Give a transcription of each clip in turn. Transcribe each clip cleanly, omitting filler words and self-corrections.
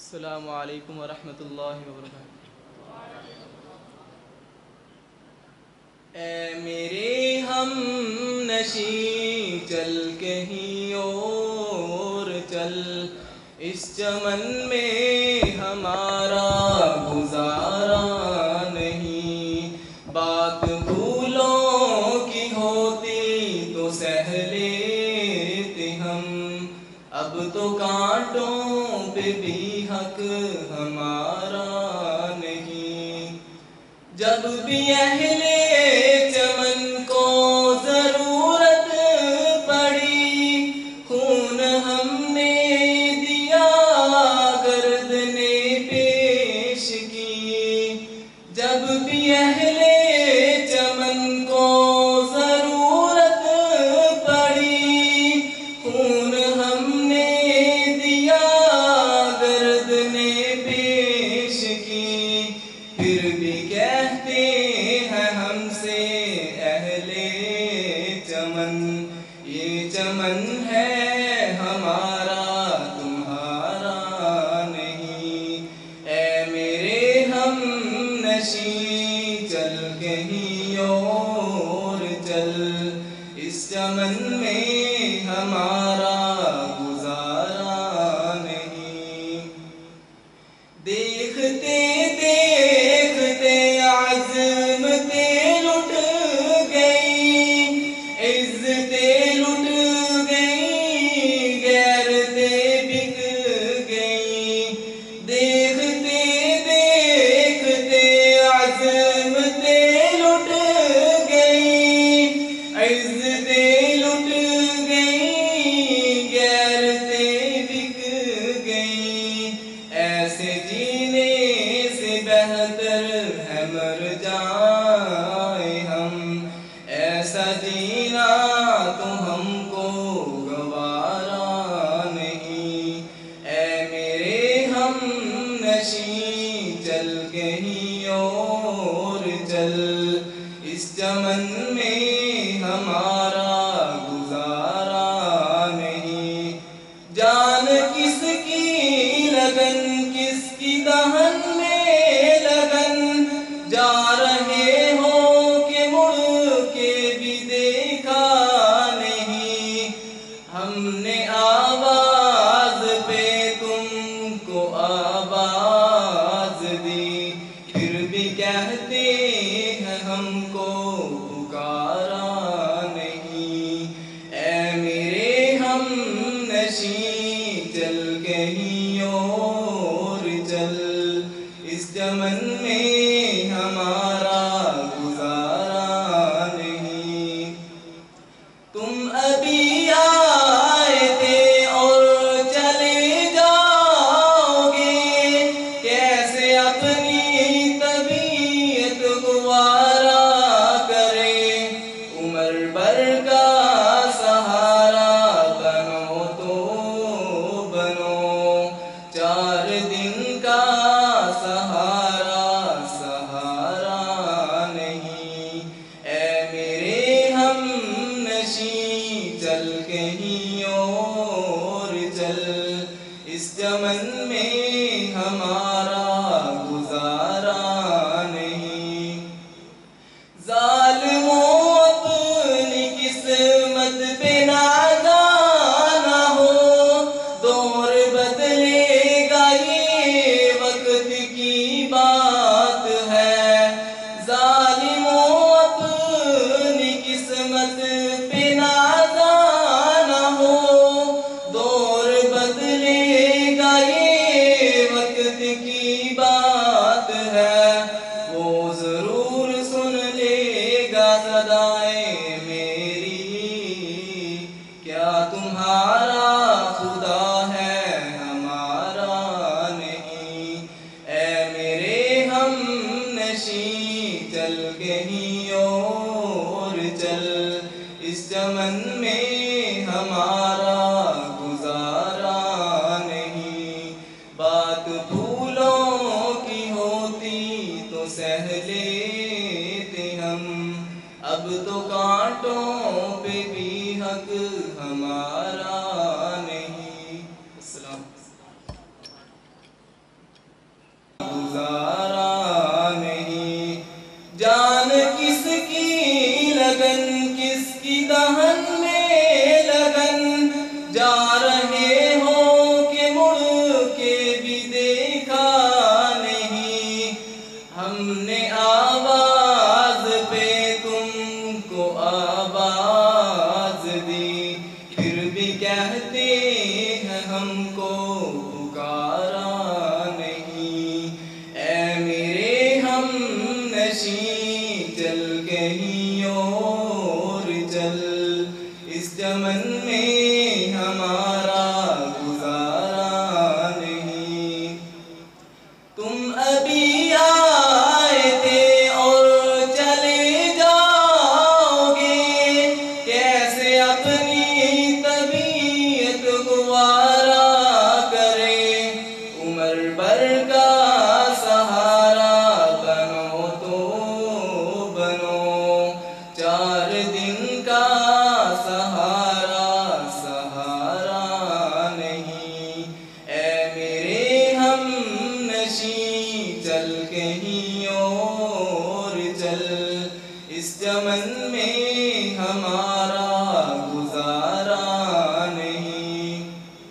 السلام علیکم ورحمۃ اللہ وبرکاتہ۔ اے میرے ہم نشیں چل کہیں اور چل، اس چمن میں ہمارا گزارا نہیں۔ بات پھولوں کی ہوتی تو سہ لیتے ہم، اب تو کانٹوں پہ بھی حق ہمارا نہیں۔ جب بھی اہل چمن کو ضرورت پڑی، خون ہم نے دیا گرد نے پیش کی۔ جب بھی اہل چمن کو ضرورت پڑی، خون ہم نے دیا گرد نے پیش کی۔ پھر بھی کہتے ہیں ہم سے اہل چمن، یہ چمن ہے ہمارا تمہارا نہیں۔ اے میرے ہم نشیں چل کہیں اور چل، اس چمن میں ہمارا گزارا نہیں۔ دیکھتے دیکھتے عظمتیں لٹ گئی، عزتیں لٹ گئی، غیرتیں بک گئی۔ دیکھتے دیکھتے عظمتیں لٹ گئی، عزتیں لٹ گئی، غیرتیں بک گئی۔ ایسے جینے سے بہتر ہے مر جائیں ہم، ایسا جینا تو ہم کو گوارا نہیں۔ اے میرے ہم نشیں چل کہیں اور چل، اس چمن میں ہمارا گزارا نہیں۔ جان کس کی لگن، کس کی دہن میں لگن، جا رہے ہو کہ مڑ کے بھی دیکھا نہیں۔ ہم نے آواز پہ تم کو آواز دی، پھر بھی کہتے ہیں ہم کو پکارا نہیں۔ اے میرے ہم نشیں چل کہیں اور چل، اس چمن میں ہمارا گزارا نہیں۔ تم ابھی آئے تھے اور چلے جاؤ گے، کیسے اپنی طبیعت گوارا کرے۔ عمر بھر کا سہارا بنو تو بنو، 4 دن کا سہارا سہارا نہیں۔ اے میرے ہم نشیں چل کہیں اور چل، اس چمن میں ہمارا گزارا نہیں۔ ظالموں اپنی قسمت پہ نادان ہو، دور بدلے گا یہ وقت کی بات ہے۔ ظالموں اپنی قسمت پہ نادان ہو، دور بدلے گا یہ وقت کی بات ہے۔ وہ ضرور سن لے گا صدائیں میری، کیا تمہارا خدا ہے ہمارا نہیں۔ اے میرے ہم نشیں چل کہیں اور چل، اس چمن میں ہمارا گزارا نہیں۔ بات پھولوں کی ہوتی تو سہ لیتے ہم، اب تو کانٹوں پہ بھی حق ہمارا نہیں۔ السلام۔ کہتے ہیں ہم کو پکارا نہیں، اے میرے ہم نشیں چل کہیں اور چل، اس چمن میں ہمارا گزارا نہیں۔ تم ابھی آئے تھے اور چلے جاؤ گے، کیسے اپنی طبیعت گوارا کرے، عمر بھر کا سہارا بنو تو بنو، 4 دن کا سہارا سہارا نہیں، اے میرے ہم نشیں چل کہیں اور چل، اس چمن میں ہمارا گزارا نہیں۔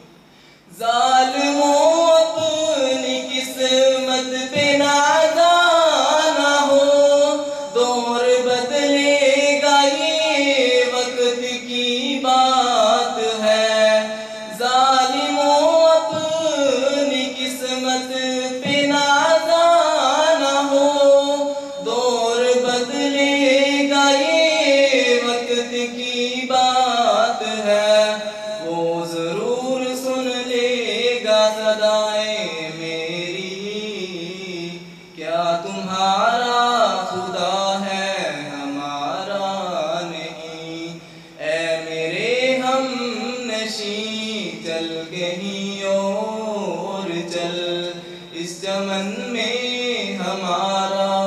ظالموں اپنی قسمت پہ نادانا ہو، دور بدلے گا یہ وقت کی بات ہے، ظالموں اپنی قسمت پہ نادانا ہو، دور بدلے گا یہ وقت کی بات ہے، وہ ضرور سن لے گا صدائیں میری، کیا تمہارا خدا ہے ہمارا نہیں، اے میرے ہم نشیں چل کہیں اور چل، اس چمن میں ہمارا